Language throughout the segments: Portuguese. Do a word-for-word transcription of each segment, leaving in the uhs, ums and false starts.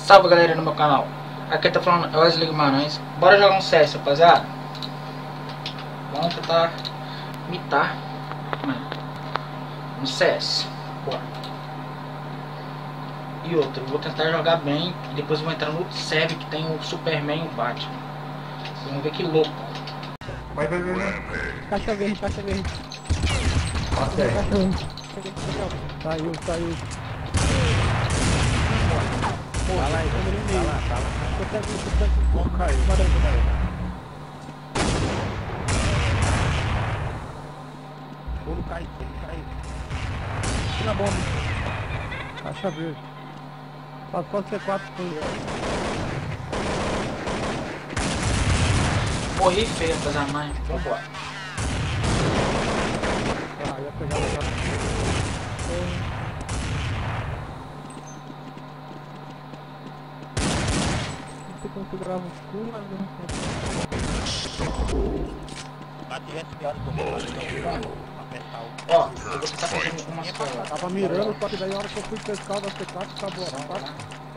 Salve galera no meu canal, aqui tá falando é Wesley Guimarães. Bora jogar um C S, rapaziada. Vamos tentar imitar um C S. Bora. E outro, eu vou tentar jogar bem e depois eu vou entrar no outro server que tem o Superman e o Batman. Vocês vão ver que louco. Vai, vai, vai, vai. Caixa verde, caixa verde. Bate aí. Caixa verde. Saiu, saiu. Vai lá, vai lá, vai lá. Tô tranquilo, tô tranquilo. Vamos cair. Bora, bora. Bolo cai, bolo cai. Tira a bomba. Caixa verde. Passa só C quatro com ele. Morri feio, rapaziada, mas vambora. Ah, ia pegar o Você configurava o escuro, mas não. Bate esse pior do mundo. Ó, eu vou tentar fazer umas coisas. Tava mirando, só que daí a hora que eu fui pescar o da C quatro, acabou. Tá?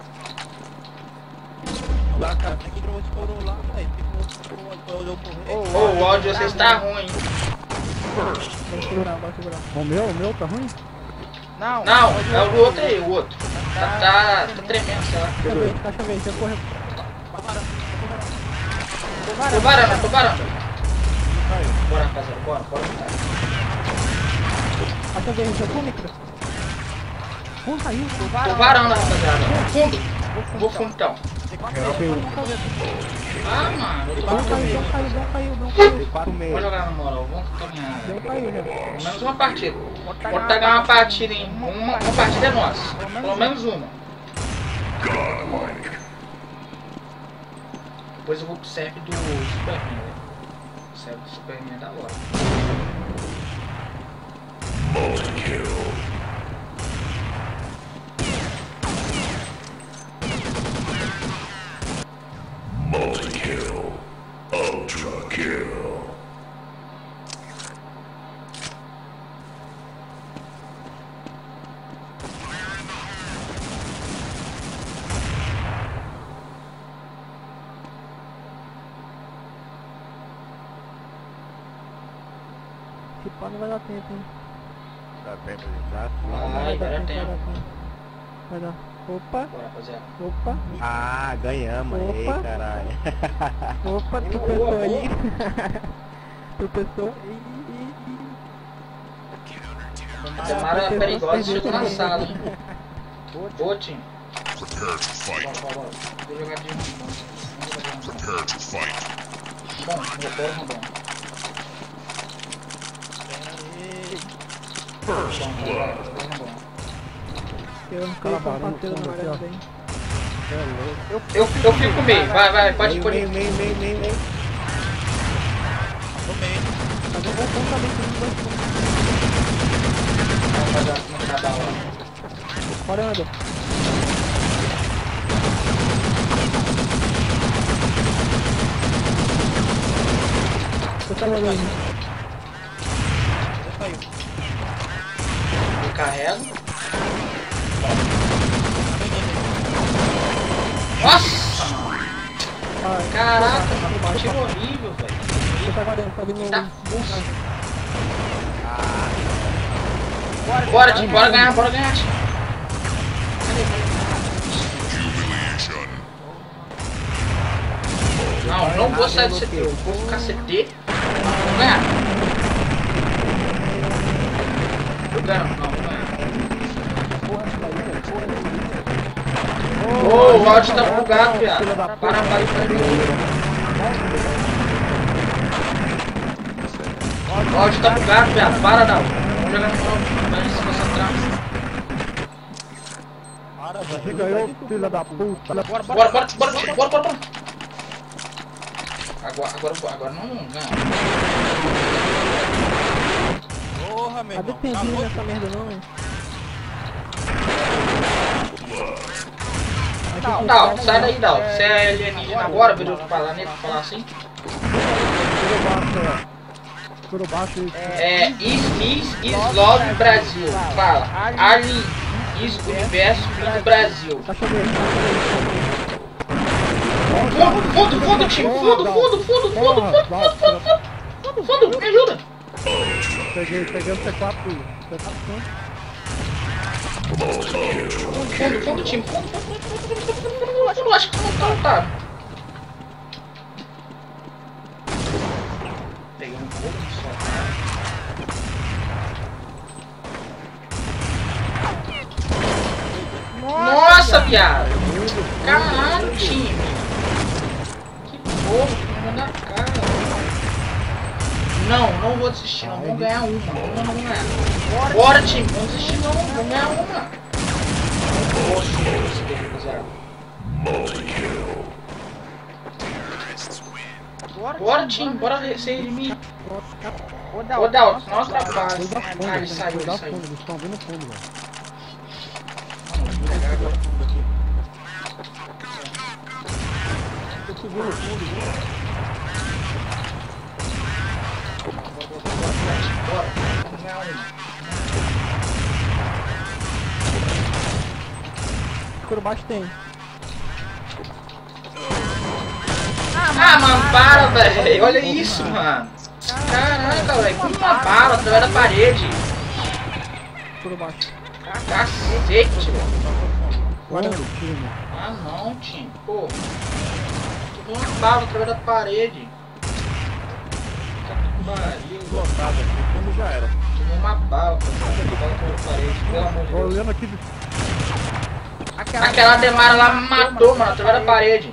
Lá, cara, tem que trouxe estourou lá, velho. Ô, o áudio de vocês tá ruim. Vai segurar, vai segurar. O meu, o meu tá ruim? Não, não, é o outro aí, o outro. Tá, tá, tá tremendo, sei lá. Caixa verde, caixa verde, você correu. Tô varando, tô varando. Bora, rapaziada, bora, bora. Caixa verde, eu tô micro. Fundo caiu, Tô varando, rapaziada. Fundo. Vou fundo então. Ah, mano, eu tô Não caiu, varando. não caiu, não caiu, não caiu. quatro meio. Vou jogar na moral, vamos caminhar. Não caiu, né? Pelo menos uma partida. Vou pegar uma partida em. Uma, uma partida é nossa. Pelo menos uma. Depois eu vou pro serve do Superman, né? O serve do Superman é da hora. Multi-kill. Ultra kill. Se pá, não vai dar tempo, hein? Dá tempo de dar. Vai, vai dar vai tempo. dar tempo. Vai dar. Opa, Bora, rapaziada. opa, Ah, ganhamos. Ei, Opa. caralho. opa, tu pensou aí? Tu pensou? Ih, ih, ih. Essa Mara é perigosa, chegou na sala, hein? Boa, time. Prepare to fight. Bora, bora, bora. Vou jogar de random. Vamos jogar de random. Prepare to fight. Bom, vou bora random. First Bom, blood. bora, bora random. Eu não sei como bater na maré bem. Eu, eu, eu fico meio, vai, vai, pode Meio, por meio, aí. meio, meio, meio, meio. Mas eu vou contar bem com dois pontos. Vamos fazer uma cada hora. Bora, anda. Você tá jogando? Eu carrego. Nossa! Ai, Caraca, mano, que tiro horrível, velho. você tá guardando, tá vindo Tá um... fuso. Bora, time, bora ganhar, bora ganhar, time. Humiliation. Não, não vou sair do C T, eu vou ficar C T. Vou ganhar. Eu ganho, não, vou ganhar. Ô, oh, o áudio tá bugado, viado. Para, para, para, para. O áudio tá bugado, viado. Para, não. Vamos jogar no áudio. Vai se concentrar. Você ganhou, filha da puta. Bora, bora, bora, bora, bora, bora, bora. Agora, agora, agora não, não ganha. Porra, meu Tá irmão. defendido nessa merda não, hein? Não, não, sai daí, Dal. Você é alienígena agora, virou do planeta, falar assim? Por baixo, É, Is, Is, Islove Brasil. Fala. Ali, Isso, universo do Brasil. Tá chovendo, tá chovendo. Fundo, fundo, fundo, time. Fundo, fundo, fundo, fundo, fundo, fundo, fundo, fundo, fundo, me ajuda. Peguei, peguei o C quatro. C quatro fundo. Fundo, fundo, time. Fundo, fundo, fundo, fundo, fundo, fundo. Acho que não tá lutado. Peguei um pouco só. Nossa, viado! Caralho, time! Que porra, que me na cara! Não, não vou desistir, não. Vamos ganhar uma. Uma não vamos ganhar. Bora, time! Vamos desistir, não. Vamos ganhar uma. Poxa, bora, time! Bora ser inimigo! Ô, Dalton, não atrapalha. Ah, ele saiu, ele saiu. Eles estão vindo no fundo, velho. Eu subi no fundo, viu? Por baixo tem. Ah, mano, para, velho. Olha isso, mano. Caraca, velho. Como uma bala através da parede. Por baixo. Cacete, Guarda o time. Ah, não, time. Pô. Tomou uma bala através da parede. Pariu. Lotado aqui, como já era. Tomou uma bala, uma bala através da parede. Pelo amor de Tô Deus. olhando aqui. Aquela, Aquela demara lá me matou, mano, através da parede.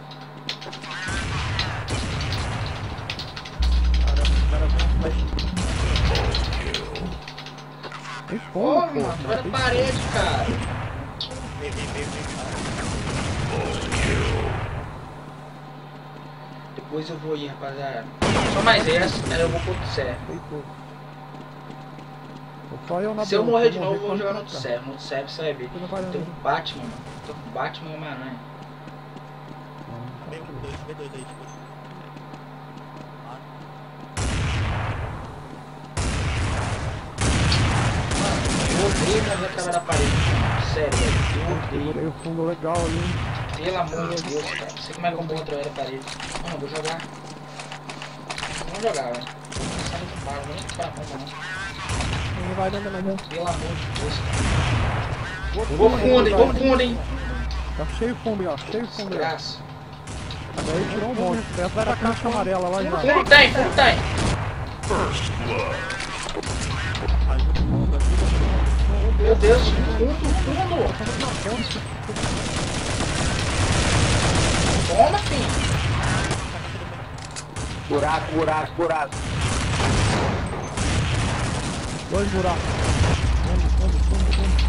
Tem Porra, fundo, mano, através da parede, cara. Vem, vem, vem, vem. Depois eu vou ir, rapaziada. Só mais essa, aí eu vou pro outro server. Só eu na Se eu boa, morrer se de novo, eu vou pode jogar no outro ficar. server. No outro server você vai ver. Você não vai Tem não. um Batman, mano. Tô com Batman e Homem-Aranha. Vem com dois, vem dois aí. Eu odeio morrer através da parede. Sério, velho. Eu odeio. Segurei o fundo legal ali. Pelo amor de Deus, cara. Não sei como é que eu morro através da parede. Mano, eu vou jogar. Vamos jogar, velho. Sai muito bala, nem pra bomba, não. Não vai dando mais não. Pelo amor de Deus, cara. Vou fundo, hein, vou fundo, hein. Tá cheio fundo, ó. Cheio fundo. ó. Graça. Daí tirou um monte. Tem atrás da caixa amarela lá já. Fundo tem, fundo tem. Meu Deus, fundo, fundo. Toma, filho. Buraco, buraco, buraco. Dois buracos. Fundo, fundo, fundo, fundo.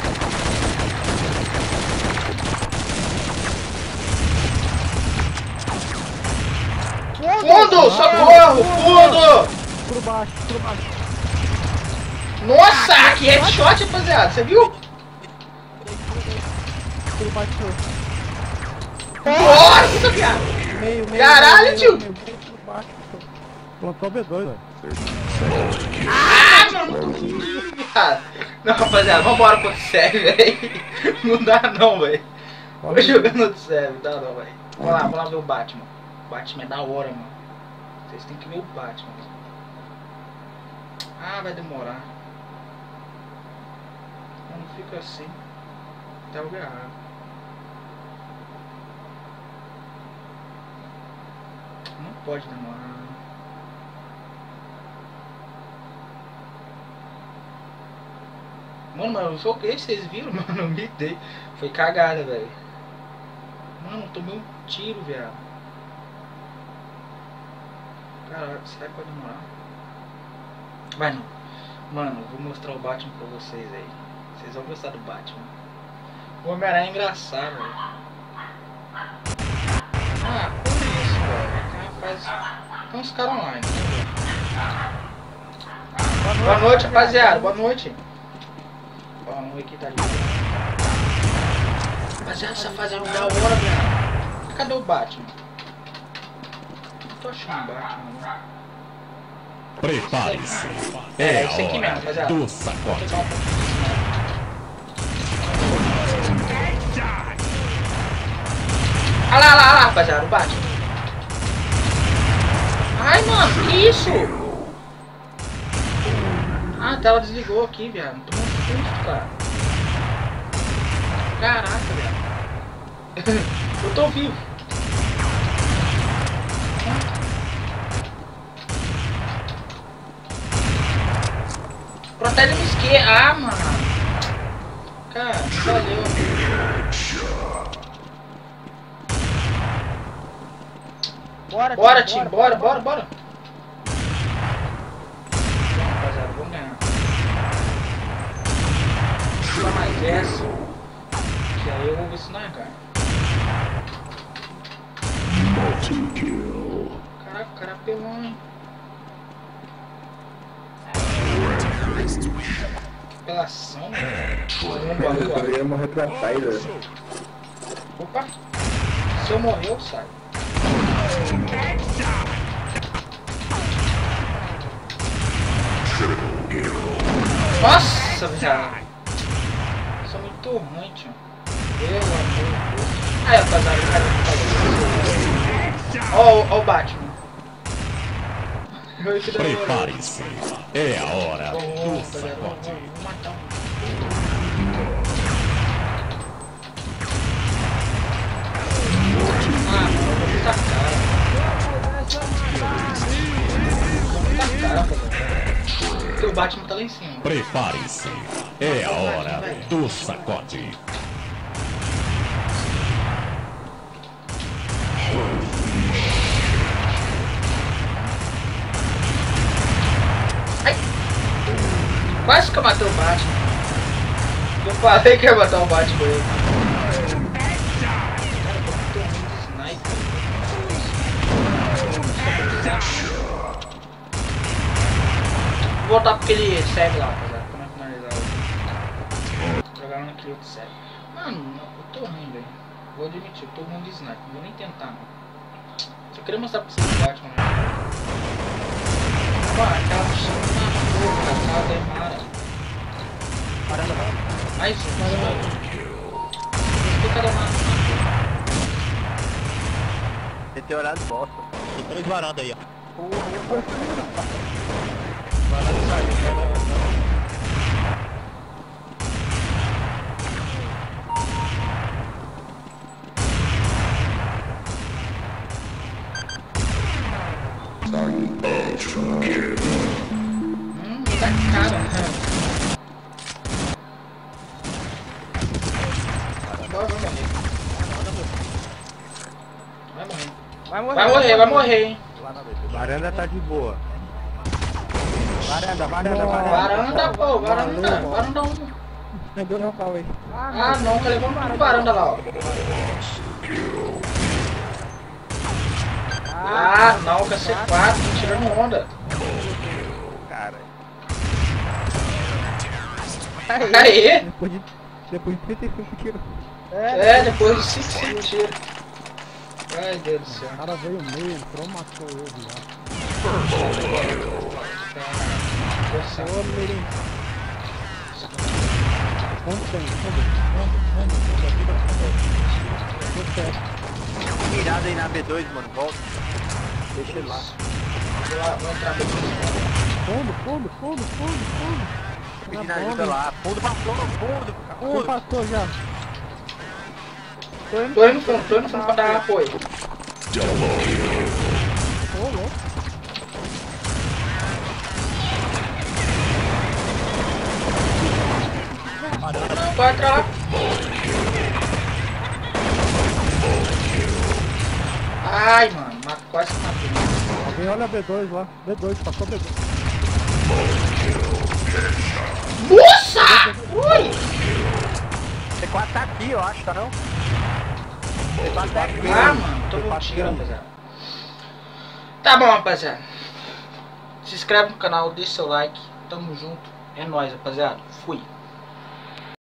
Fundo, socorro, fundo. Por baixo, por baixo. Nossa, que headshot, rapaziada. Você viu? Por baixo. Nossa, viado. Meio, meio. Caralho, meio, tio. meio, meio, por baixo. Plantou B dois, velho. Ah, mano. Viado. Não, rapaziada, vambora pro outro server, velho. Não dá não, velho. Vou jogando outro server, não dá não, velho. Vamos lá, vamos lá ver o Batman. O Batman é da hora, mano. Vocês têm que ver o Batman. Ah, vai demorar. Não fica assim. Tá o errado. Não pode demorar. Mano, mas eu foquei, vocês viram, mano? Eu me dei. Foi cagada, velho. Mano, tomei um tiro, viado. Caralho, será que pode demorar? Vai não. Mano, eu vou mostrar o Batman pra vocês aí. Vocês vão gostar do Batman. O Homem-Aranha é engraçado, velho. Ah, por isso, velho. Faz... Tem uns caras online. Boa noite, rapaziada. Boa noite. Ó, um aqui tá ali. Rapaziada, essa fase é da hora, velho. Cadê o Batman? Não tô achando o Batman, né? Prepare-se. É, É esse aqui a mesmo, hora rapaziada. do Vou sacode. pegar um pouquinho. Olha lá, olha lá, rapaziada, o Batman. Ai, mano, que isso? Ah, a tela desligou aqui, viado. Tô muito susto, cara. Caraca, viado. Eu tô vivo. Protege no esquerdo. Ah, mano. Cara, valeu. Bora, Bora, time. Bora, bora, bora. Rapaziada, vamos ganhar. Só mais essa. Que aí eu vou ver se não é, cara. Caraca, o cara é pelão, hein? Apelação, né? Eu ia morrer pra trás, velho. Opa! Se eu morrer, eu saio. Nossa, velho! Sou muito ruim, tio. Pelo amor de Deus. Aí, rapaziada, o cara tá falando. Ó o Batman. Prepare-se. É a hora do sacode. Vou matar um. Ah, mano, eu vou botar cara. Vou botar cara, rapaziada. Porque o Batman tá lá em cima. Prepare-se. É a hora do sacode. Quase que eu matei o Batman. Eu falei que ia matar o Batman aí. Cara, eu tô muito sniper. Vou voltar porque ele serve lá, rapaziada. Como é finalizar o... Jogar naquele outro serve. Mano, eu tô ruim, velho. Vou admitir, eu tô ruim de sniper. Não vou nem tentar, não. Só queria mostrar pra vocês o Batman. Mano, aquela chama na boca, aquela demara. Parando, mais um, mais um. Fica demara. Tem que ter horário de bosta. Tem três varandas aí, ó. Varanda saiu. Hum, tá cara. Agora vai morrer. Vai morrer. Vai morrer, vai morrer, hein. Varanda tá de boa. Varanda, varanda, varanda. Varanda, pô, varanda. Varanda um. Deu não, pau aí. Ah, não, tá levando tudo varanda lá, ó. Ah, não, com a C quatro, tô tirando onda. Cara. Aê! Depois de, depois de trinta e cinco tiros. É, depois de cinco tiros. Ai, Deus do céu. O cara veio meio, entrou, matou eu, viado. Ô, Mirim. Quanto tem? Mirada aí na B dois, mano. Volta. Deixa ele lá. Vou lá, vou entrar aqui. Fundo, fundo, fundo, fundo, fundo. Pedindo ajuda lá. Fundo passou no fundo. Fundo Fundo. passou já. Tô indo no fundo, tô indo no fundo pra dar apoio. Ô, louco. Não, vai entrar lá. Ai, mano, mato, quase que matei. Alguém olha a B dois lá. B dois, passou B dois. Nossa! Ui! C quatro tá aqui, eu acho, tá não? C quatro tá aqui. Ah, mano, tô com tiro, rapaziada. Tá bom, rapaziada. Se inscreve no canal, deixa seu like. Tamo junto. É nóis, rapaziada. Fui.